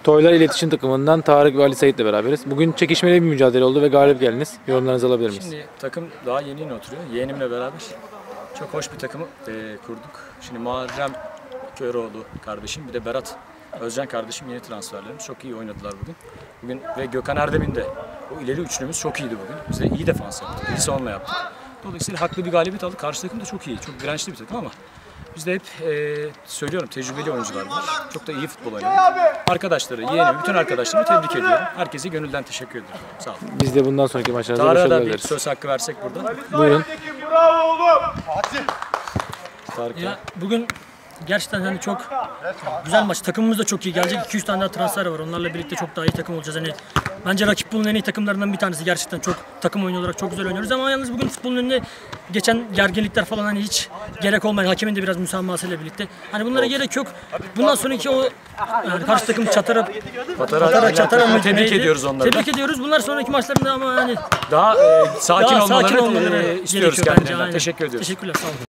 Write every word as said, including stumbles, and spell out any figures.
Toylar İletişim Takımından Tarık ve Ali Sait'le beraberiz. Bugün çekişmeli bir mücadele oldu ve galip geldiniz. Yorumlarınızı alabilir miyiz? Şimdi takım daha yeni yeni oturuyor. Yeğenimle beraber çok hoş bir takımı e, kurduk. Şimdi Muharrem Köroğlu kardeşim, bir de Berat Özcan kardeşim yeni transferlerimiz. Çok iyi oynadılar bugün. Bugün ve Gökhan Erdem'in de o ileri üçlümüz çok iyiydi bugün. Biz de iyi defans yaptık, iyi savunma yaptık. Dolayısıyla haklı bir galibiyet aldık. Karşı takım da çok iyi, çok dirençli bir takım ama biz de hep e, söylüyorum tecrübeli oyuncular var. Çok da iyi futbol oynadık. Arkadaşları, yeğenimi, bütün arkadaşlarımı tebrik ediyorum. Herkese gönülden teşekkür ederim. Sağ olun. Biz de bundan sonraki maçlarda Tarık'a başarılar da bir dileriz. söz hakkı versek burada. Buyurun. Bravo oğlum. Tarık Ya bugün gerçekten hani çok güzel maç. Takımımız da çok iyi gelecek. iki üç tane daha transfer var. Onlarla birlikte çok daha iyi takım olacağız. Hani bence rakip bunun en iyi takımlarından bir tanesi. Gerçekten çok takım oyunu olarak çok güzel oynuyoruz ama yalnız bugün futbolun önünde geçen gerginlikler falan hani hiç gerek olmayan, hakemin de biraz müsamahasıyla birlikte. Hani bunlara gerek yok. Bundan sonraki o yani karşı takım çatara Patara, çatara, çatara mı tebrik neydi? ediyoruz onları. Tebrik ediyoruz. Bunlar sonraki maçlarında ama hani Daha e, sakin daha olmalarını sakin olmaları e, istiyoruz gerekiyor bence. kendilerinden. Aynen. Teşekkür ediyoruz. Teşekkürler. Sağ olun.